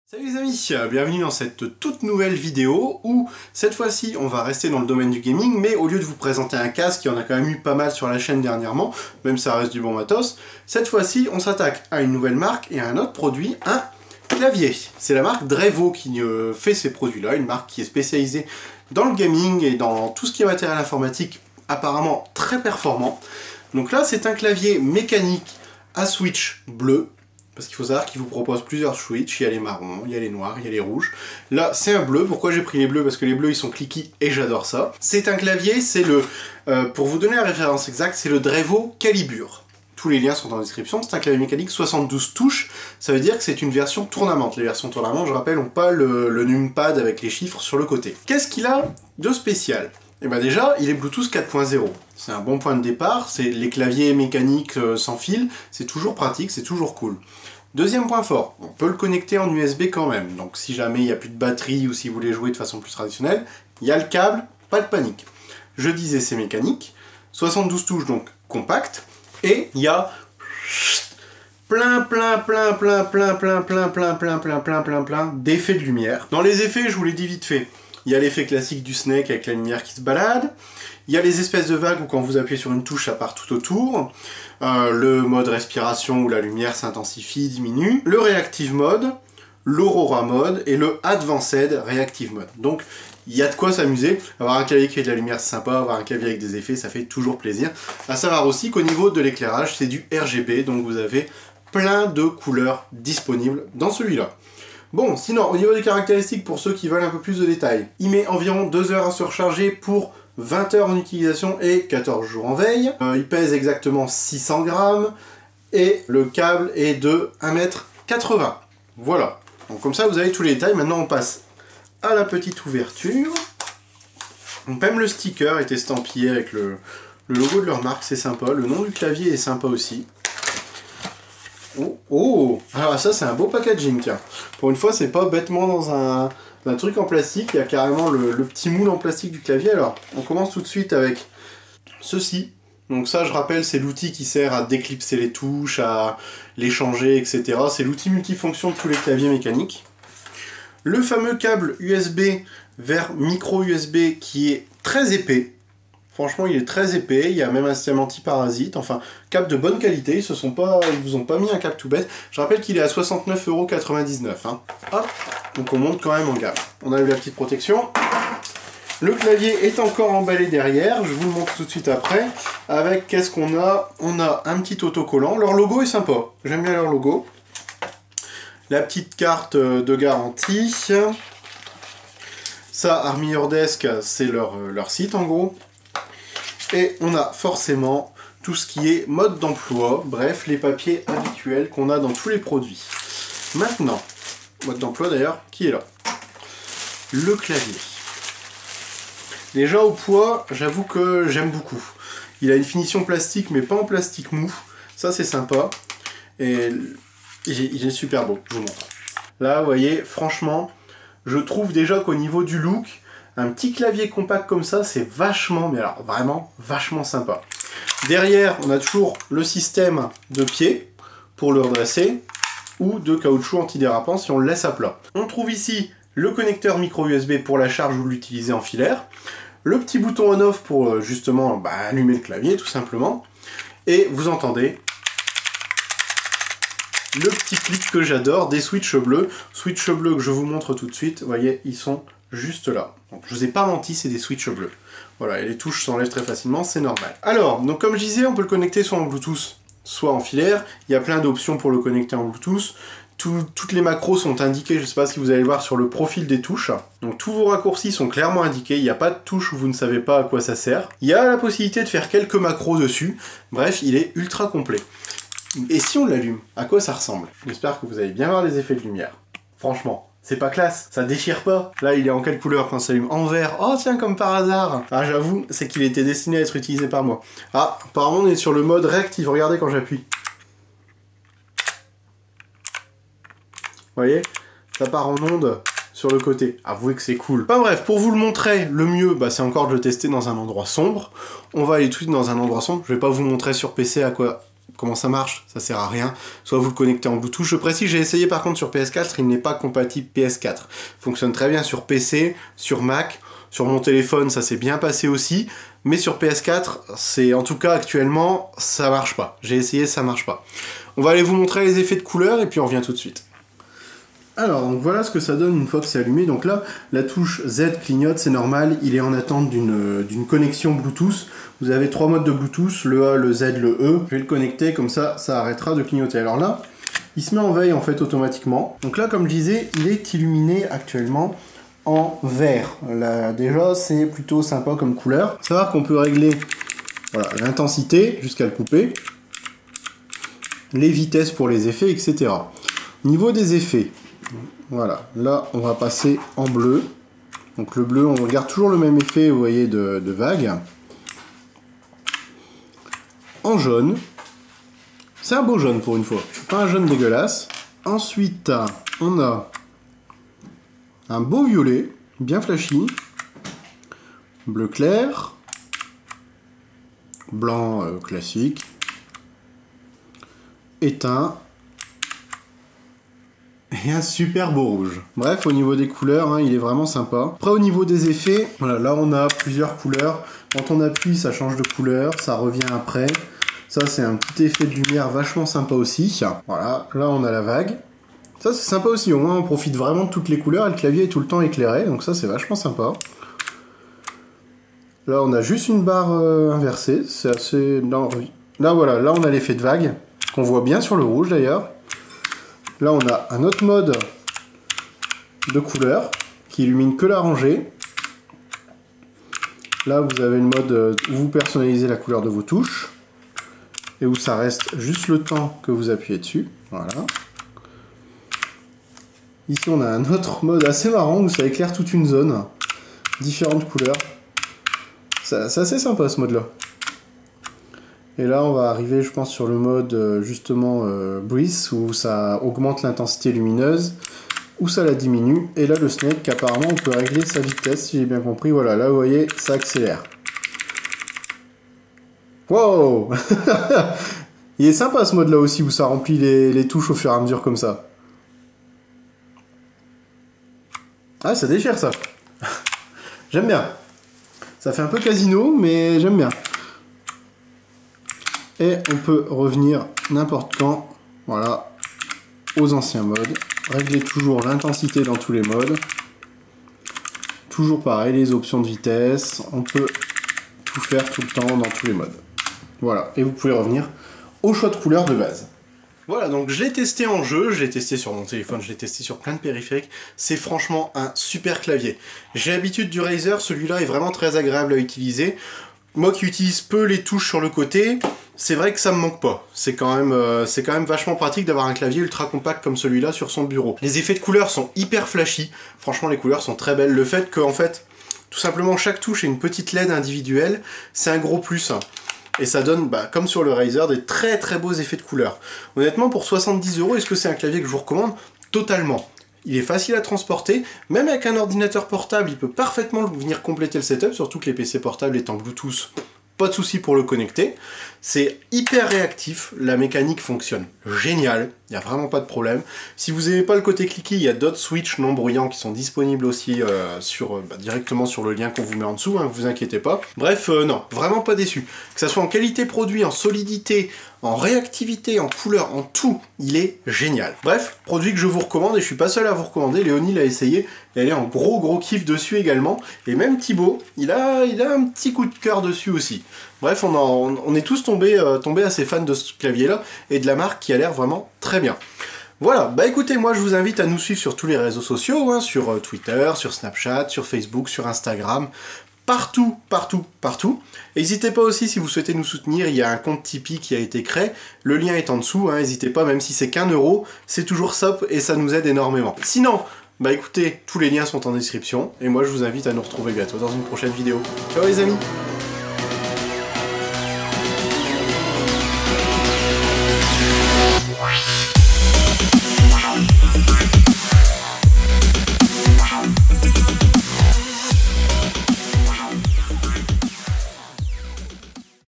Salut les amis, bienvenue dans cette toute nouvelle vidéo où cette fois-ci on va rester dans le domaine du gaming, mais au lieu de vous présenter un casque, il y en a quand même eu pas mal sur la chaîne dernièrement, même ça reste du bon matos, cette fois-ci on s'attaque à une nouvelle marque et à un autre produit, un clavier. C'est la marque Drevo qui fait ces produits-là, une marque qui est spécialisée dans le gaming et dans tout ce qui est matériel informatique, apparemment très performant. Donc là c'est un clavier mécanique à switch bleu. Parce qu'il faut savoir qu'ils vous proposent plusieurs switches, il y a les marrons, il y a les noirs, il y a les rouges. Là, c'est un bleu. Pourquoi j'ai pris les bleus? Parce que les bleus, ils sont cliquis et j'adore ça. C'est un clavier, c'est le... pour vous donner la référence exacte, c'est le Drevo Calibre. Tous les liens sont en description. C'est un clavier mécanique 72 touches. Ça veut dire que c'est une version tournamante. Les versions tournamante, je rappelle, n'ont pas le numpad avec les chiffres sur le côté. Qu'est-ce qu'il a de spécial? Et bien déjà, il est Bluetooth 4.0. C'est un bon point de départ, c'est les claviers mécaniques sans fil, c'est toujours pratique, c'est toujours cool. Deuxième point fort, on peut le connecter en USB quand même, donc si jamais il n'y a plus de batterie ou si vous voulez jouer de façon plus traditionnelle, il y a le câble, pas de panique. Je disais c'est mécanique, 72 touches donc compact, et il y a plein d'effets de lumière. Dans les effets, je vous l'ai dit vite fait, il y a l'effet classique du Snake avec la lumière qui se balade. Il y a les espèces de vagues où quand vous appuyez sur une touche, ça part tout autour. Le mode respiration où la lumière s'intensifie, diminue. Le Reactive Mode, l'Aurora Mode et le Advanced Reactive Mode. Donc il y a de quoi s'amuser. Avoir un clavier qui fait de la lumière, c'est sympa. Avoir un clavier avec des effets, ça fait toujours plaisir. À savoir aussi qu'au niveau de l'éclairage, c'est du RGB. Donc vous avez plein de couleurs disponibles dans celui-là. Bon, sinon, au niveau des caractéristiques, pour ceux qui veulent un peu plus de détails, il met environ 2 heures à se recharger pour 20 heures en utilisation et 14 jours en veille. Il pèse exactement 600 grammes et le câble est de 1,80 m. Voilà. Donc comme ça, vous avez tous les détails. Maintenant, on passe à la petite ouverture. Donc même le sticker est estampillé avec le logo de leur marque, c'est sympa. Le nom du clavier est sympa aussi. Oh, alors ça c'est un beau packaging, tiens. Pour une fois, c'est pas bêtement dans un truc en plastique, il y a carrément le petit moule en plastique du clavier. Alors, on commence tout de suite avec ceci. Donc ça, je rappelle, c'est l'outil qui sert à déclipser les touches, à les changer, etc. C'est l'outil multifonction de tous les claviers mécaniques. Le fameux câble USB vers micro USB qui est très épais. Franchement, il est très épais, il y a même un système anti-parasite, enfin, câble de bonne qualité, ils vous ont pas mis un câble tout bête. Je rappelle qu'il est à 69,99 €. Hein. Hop, donc on monte quand même en gamme. On a eu la petite protection. Le clavier est encore emballé derrière, je vous le montre tout de suite après. Avec, qu'est-ce qu'on a? On a un petit autocollant, leur logo est sympa, j'aime bien leur logo. La petite carte de garantie. Ça, Army Your Desk, c'est leur site en gros. Et on a forcément tout ce qui est mode d'emploi, bref, les papiers habituels qu'on a dans tous les produits. Maintenant, mode d'emploi d'ailleurs, qui est là? Le clavier. Déjà au poids, j'avoue que j'aime beaucoup. Il a une finition plastique, mais pas en plastique mou. Ça c'est sympa. Et il est super beau, je vous montre. Là, vous voyez, franchement, je trouve déjà qu'au niveau du look, un petit clavier compact comme ça, c'est vachement, mais alors vraiment vachement sympa. Derrière, on a toujours le système de pied pour le redresser ou de caoutchouc antidérapant si on le laisse à plat. On trouve ici le connecteur micro USB pour la charge ou l'utiliser en filaire, le petit bouton on-off pour justement allumer le clavier tout simplement, et vous entendez le petit clic que j'adore des switches bleus que je vous montre tout de suite. Vous voyez, ils sont juste là. Donc, je vous ai pas menti, c'est des switches bleus. Voilà, et les touches s'enlèvent très facilement, c'est normal. Alors, donc comme je disais, on peut le connecter soit en Bluetooth, soit en filaire. Il y a plein d'options pour le connecter en Bluetooth. Toutes les macros sont indiquées, je ne sais pas si vous allez le voir sur le profil des touches. Donc tous vos raccourcis sont clairement indiqués, il n'y a pas de touche où vous ne savez pas à quoi ça sert. Il y a la possibilité de faire quelques macros dessus. Bref, il est ultra complet. Et si on l'allume, à quoi ça ressemble? J'espère que vous allez bien voir les effets de lumière. Franchement. C'est pas classe, ça déchire pas. Là, il est en quelle couleur quand ça s'allume? En vert. Oh tiens, comme par hasard. Ah, j'avoue, c'est qu'il était destiné à être utilisé par moi. Ah, apparemment, on est sur le mode reactive. Regardez quand j'appuie. Vous voyez? Ça part en onde sur le côté. Avouez que c'est cool. Enfin bref, pour vous le montrer, le mieux, c'est encore de le tester dans un endroit sombre. On va aller tout de suite dans un endroit sombre. Je vais pas vous montrer sur PC à quoi comment ça marche? Ça sert à rien. Soit vous le connectez en Bluetooth. Je précise, j'ai essayé par contre sur PS4, il n'est pas compatible PS4. Il fonctionne très bien sur PC, sur Mac, sur mon téléphone, ça s'est bien passé aussi. Mais sur PS4, c'est en tout cas actuellement, ça marche pas. J'ai essayé, ça marche pas. On va aller vous montrer les effets de couleur et puis on revient tout de suite. Alors, donc voilà ce que ça donne une fois que c'est allumé. Donc là, la touche Z clignote, c'est normal, il est en attente d'une connexion Bluetooth. Vous avez 3 modes de Bluetooth, le A, le Z, le E. Je vais le connecter, comme ça arrêtera de clignoter. Alors là, il se met en veille en fait automatiquement. Donc là, comme je disais, il est illuminé actuellement en vert. Là, déjà, c'est plutôt sympa comme couleur. Faut savoir qu'on peut régler voilà, l'intensité jusqu'à le couper, les vitesses pour les effets, etc. Niveau des effets, voilà, là on va passer en bleu. Donc le bleu, on regarde toujours le même effet, vous voyez, de vague. En jaune, c'est un beau jaune pour une fois, pas un jaune dégueulasse. Ensuite, on a un beau violet, bien flashy, bleu clair, blanc classique, éteint, et un super beau rouge. Bref, au niveau des couleurs, hein, il est vraiment sympa. Après, au niveau des effets, voilà, là on a plusieurs couleurs. Quand on appuie, ça change de couleur, ça revient après. Ça, c'est un petit effet de lumière vachement sympa aussi. Voilà, là on a la vague. Ça, c'est sympa aussi, au moins on profite vraiment de toutes les couleurs et le clavier est tout le temps éclairé, donc ça, c'est vachement sympa. Là, on a juste une barre inversée, c'est assez... Là, voilà, là on a l'effet de vague, qu'on voit bien sur le rouge d'ailleurs. Là, on a un autre mode de couleur qui illumine que la rangée. Là, vous avez le mode où vous personnalisez la couleur de vos touches et où ça reste juste le temps que vous appuyez dessus. Voilà. Ici, on a un autre mode assez marrant où ça éclaire toute une zone, différentes couleurs. C'est assez sympa ce mode-là. Et là, on va arriver, je pense, sur le mode justement Breeze, où ça augmente l'intensité lumineuse, où ça la diminue. Et là, le Snake, apparemment, on peut régler sa vitesse, si j'ai bien compris. Voilà, là, vous voyez, ça accélère. Wow. Il est sympa ce mode-là aussi, où ça remplit les touches au fur et à mesure comme ça. Ah, ça déchire ça. J'aime bien. Ça fait un peu casino, mais j'aime bien. Et on peut revenir n'importe quand, voilà, aux anciens modes. Régler toujours l'intensité dans tous les modes. Toujours pareil, les options de vitesse. On peut tout faire tout le temps dans tous les modes. Voilà, et vous pouvez revenir au choix de couleur de base. Voilà, donc je l'ai testé en jeu, je l'ai testé sur mon téléphone, je l'ai testé sur plein de périphériques. C'est franchement un super clavier. J'ai l'habitude du Razer, celui-là est vraiment très agréable à utiliser. Moi qui utilise peu les touches sur le côté, c'est vrai que ça me manque pas. C'est quand même vachement pratique d'avoir un clavier ultra compact comme celui-là sur son bureau. Les effets de couleurs sont hyper flashy. Franchement, les couleurs sont très belles. Le fait que, en fait, tout simplement, chaque touche ait une petite LED individuelle, c'est un gros plus. Et ça donne, comme sur le Razer, des très très beaux effets de couleurs. Honnêtement, pour 70 €, est-ce que c'est un clavier que je vous recommande? Totalement. Il est facile à transporter, même avec un ordinateur portable, il peut parfaitement venir compléter le setup, surtout que les PC portables étant Bluetooth, pas de souci pour le connecter. C'est hyper réactif, la mécanique fonctionne génial, il n'y a vraiment pas de problème. Si vous n'aimez pas le côté clicky, il y a d'autres switches non bruyants qui sont disponibles aussi directement sur le lien qu'on vous met en dessous, hein, vous inquiétez pas. Bref, non, vraiment pas déçu. Que ça soit en qualité produit, en solidité, en réactivité, en couleur, en tout, il est génial. Bref, produit que je vous recommande, et je suis pas seul à vous recommander, Léonie l'a essayé, et elle est en gros kiff dessus également, et même Thibaut, il a un petit coup de cœur dessus aussi. Bref, on est tous tombés assez fans de ce clavier-là, et de la marque qui a l'air vraiment très bien. Voilà, écoutez, moi je vous invite à nous suivre sur tous les réseaux sociaux, hein, sur Twitter, sur Snapchat, sur Facebook, sur Instagram, partout. N'hésitez pas aussi, si vous souhaitez nous soutenir, il y a un compte Tipeee qui a été créé, le lien est en dessous, n'hésitez pas, même si c'est qu'1 €, c'est toujours ça et ça nous aide énormément. Sinon, écoutez, tous les liens sont en description, et moi je vous invite à nous retrouver bientôt dans une prochaine vidéo. Ciao les amis!